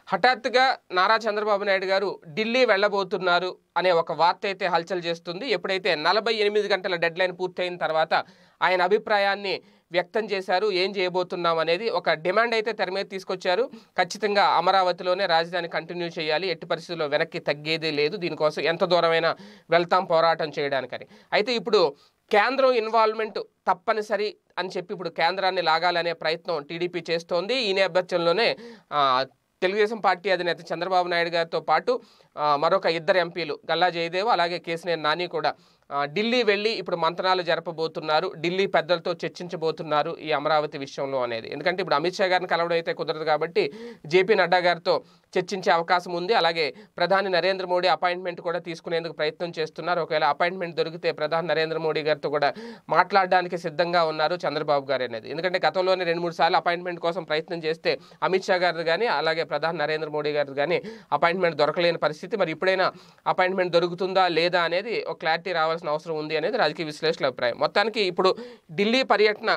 హఠాత్తుగా నారా చంద్రబాబు నాయుడు గారు ఢిల్లీ వెళ్ళబోతున్నారు అనే ఒక వార్త అయితే హల్చల్ చేస్తుంది. ఎప్పుడైతే 48 గంటల డెడ్లైన్ పూర్తయిన తర్వాత ఆయన అభిప్రాయాన్ని వ్యక్తం చేశారు. ఏం చేయబోతున్నాం అనేది ఒక డిమాండ్ అయితే తెర మీద తీసుకొచ్చారు. ఖచ్చితంగా అమరావతిలోనే రాజధాని కంటిన్యూ చేయాలి, ఎట్టి పరిస్థితుల్లో వెనక్కి తగ్గేదే లేదు, దీనికోసం ఎంత దూరమైనా వెళ్తాం పోరాటం చేయడానికని. అయితే ఇప్పుడు కేంద్రం ఇన్వాల్వ్మెంట్ తప్పనిసరి అని చెప్పి ఇప్పుడు కేంద్రాన్ని లాగాలనే ప్రయత్నం టీడీపీ చేస్తోంది. ఈ నేపథ్యంలోనే తెలుగుదేశం పార్టీ అధినేత చంద్రబాబు నాయుడు గారితో పాటు మరొక ఇద్దరు ఎంపీలు గల్లా జయదేవ్ అలాగే కేసినేని నాని కూడా ఢిల్లీ వెళ్ళి ఇప్పుడు మంత్రాలు జరపబోతున్నారు, ఢిల్లీ పెద్దలతో చర్చించబోతున్నారు ఈ అమరావతి విషయంలో అనేది. ఎందుకంటే ఇప్పుడు అమిత్ షా గారిని కలవడం అయితే కుదరదు కాబట్టి జేపీ నడ్డా గారితో చర్చించే అవకాశం ఉంది. అలాగే ప్రధాని నరేంద్ర మోడీ అపాయింట్మెంట్ కూడా తీసుకునేందుకు ప్రయత్నం చేస్తున్నారు. ఒకవేళ అపాయింట్మెంట్ దొరికితే ప్రధాని నరేంద్ర మోడీ గారితో కూడా మాట్లాడడానికి సిద్ధంగా ఉన్నారు చంద్రబాబు గారు అనేది. ఎందుకంటే గతంలోనే 2-3 సార్లు అపాయింట్మెంట్ కోసం ప్రయత్నం చేస్తే అమిత్ షా గారు కానీ అలాగే ప్రధాని నరేంద్ర మోడీ గారు కానీ అపాయింట్మెంట్ దొరకలేని పరిస్థితి. మరి ఇప్పుడైనా అపాయింట్మెంట్ దొరుకుతుందా లేదా అనేది ఒక క్లారిటీ రావాల్సిన అవసరం ఉంది అనేది రాజకీయ విశ్లేషకుల అభిప్రాయం. మొత్తానికి ఇప్పుడు ఢిల్లీ పర్యటన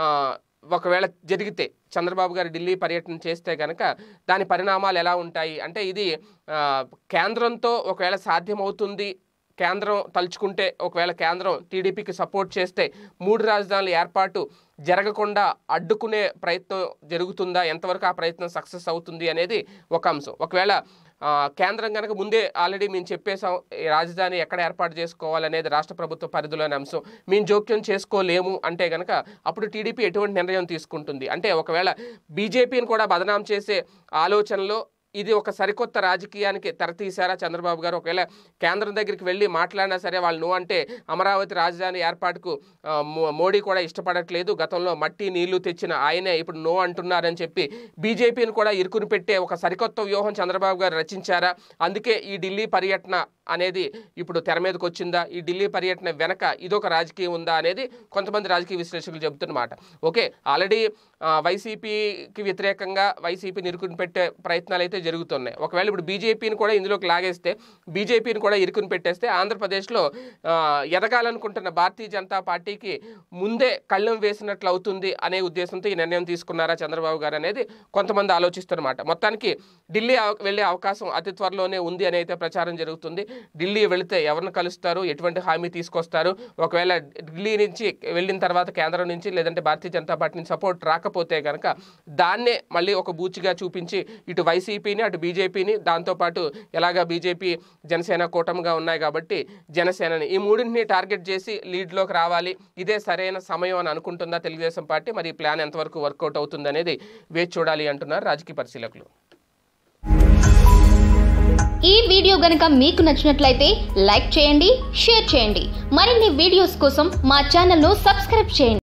ఒకవేళ జరిగితే, చంద్రబాబు గారు ఢిల్లీ పర్యటన చేస్తే కనుక దాని పరిణామాలు ఎలా ఉంటాయి అంటే, ఇది కేంద్రంతో ఒకవేళ సాధ్యమవుతుంది, కేంద్రం తలుచుకుంటే ఒకవేళ కేంద్రం టీడీపీకి సపోర్ట్ చేస్తే 3 రాజధానుల ఏర్పాటు జరగకుండా అడ్డుకునే ప్రయత్నం జరుగుతుందా, ఎంతవరకు ఆ ప్రయత్నం సక్సెస్ అవుతుంది అనేది ఒక అంశం. ఒకవేళ కేంద్రం కనుక ముందే ఆల్రెడీ మేము చెప్పేసాం ఈ రాజధాని ఎక్కడ ఏర్పాటు చేసుకోవాలనేది రాష్ట్ర ప్రభుత్వ పరిధిలోని అంశం, మేము జోక్యం చేసుకోలేము అంటే కనుక అప్పుడు టీడీపీ ఎటువంటి నిర్ణయం తీసుకుంటుంది అంటే, ఒకవేళ బీజేపీని కూడా బదనాం చేసే ఆలోచనలో ఇది ఒక సరికొత్త రాజకీయానికి తెరతీశారా చంద్రబాబు గారు? ఒకవేళ కేంద్రం దగ్గరికి వెళ్ళి మాట్లాడినా సరే వాళ్ళు నో అంటే అమరావతి రాజధాని ఏర్పాటుకు మోడీ కూడా ఇష్టపడట్లేదు, గతంలో మట్టి నీళ్లు తెచ్చిన ఆయనే ఇప్పుడు నో అంటున్నారని చెప్పి బీజేపీని కూడా ఇరుకుని పెట్టే ఒక సరికొత్త వ్యూహం చంద్రబాబు గారు రచించారా? అందుకే ఈ ఢిల్లీ పర్యటన అనేది ఇప్పుడు తెర మీదకి వచ్చిందా? ఈ ఢిల్లీ పర్యటన వెనక ఇదొక రాజకీయం ఉందా అనేది కొంతమంది రాజకీయ విశ్లేషకులు చెబుతున్నమాట. ఓకే, ఆల్రెడీ వైసీపీకి వ్యతిరేకంగా వైసీపీని ఇరుకుని పెట్టే ప్రయత్నాలు అయితే జరుగుతున్నాయి. ఒకవేళ ఇప్పుడు బీజేపీని కూడా ఇందులోకి లాగేస్తే, బీజేపీని కూడా ఇరుకుని పెట్టేస్తే ఆంధ్రప్రదేశ్లో ఎదగాలనుకుంటున్న భారతీయ జనతా పార్టీకి ముందే కళ్ళెం వేసినట్లు అవుతుంది అనే ఉద్దేశంతో ఈ నిర్ణయం తీసుకున్నారా చంద్రబాబు గారు అనేది కొంతమంది ఆలోచిస్తున్నమాట. మొత్తానికి ఢిల్లీ వెళ్ళే అవకాశం అతి త్వరలోనే ఉంది అని అయితే ప్రచారం జరుగుతుంది. ఢిల్లీ వెళితే ఎవరిని కలుస్తారు, ఎటువంటి హామీ తీసుకొస్తారు, ఒకవేళ ఢిల్లీ నుంచి వెళ్ళిన తర్వాత కేంద్రం నుంచి లేదంటే భారతీయ జనతా పార్టీ నుంచి సపోర్ట్ రాకపోతే కనుక దాన్నే మళ్ళీ ఒక బూచిగా చూపించి ఇటు వైసీపీని అటు బీజేపీని, దాంతోపాటు ఎలాగా బీజేపీ జనసేన కూటమిగా ఉన్నాయి కాబట్టి జనసేనని, ఈ మూడింటిని టార్గెట్ చేసి లీడ్లోకి రావాలి, ఇదే సరైన సమయం అని అనుకుంటుందా తెలుగుదేశం పార్టీ? మరి ఈ ప్లాన్ ఎంతవరకు వర్కౌట్ అవుతుంది అనేది వేచి చూడాలి అంటున్నారు రాజకీయ పరిశీలకులు. ఈ వీడియో గనుక మీకు నచ్చినట్లయితే లైక్ చేయండి, షేర్ చేయండి. మరిన్ని వీడియోస్ కోసం మా ఛానల్ను సబ్స్క్రైబ్ చేయండి.